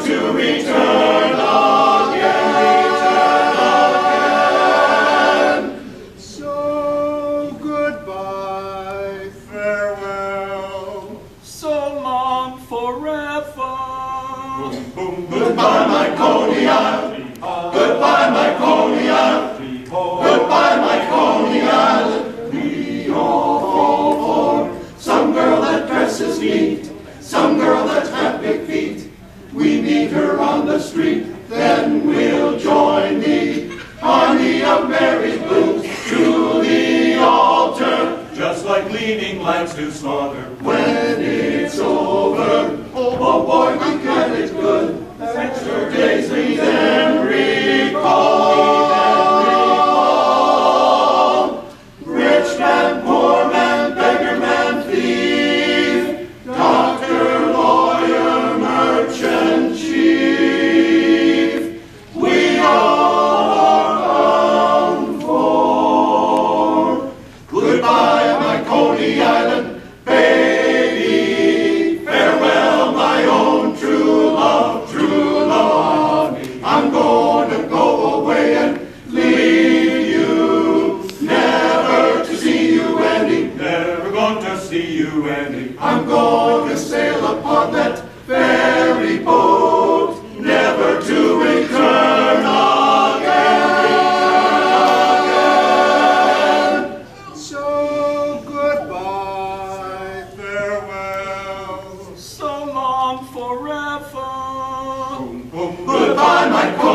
to return again. So goodbye, farewell, so long forever. Goodbye, my Coney Island. Goodbye, my Coney Island. Goodbye, my Coney Island. We all fall for some girl that dresses neat, some girl that's got big feet. We meet her on the street, then we'll join the army of Mary's blues to the altar, just like leading lambs to slaughter. When it's over, oh boy, we get it good. Extra days we then recall. Rich man, poor man, beggar man, thief, doctor, lawyer, merchant, chief, we all are bound for. Goodbye, my Coney Island baby, farewell, my own true love, true love. I'm going to go away and leave you, never to see you any, never going to see you any. I'm going to sail upon that ferry boat, never to return again. So goodbye, farewell, So long forever. goodbye, my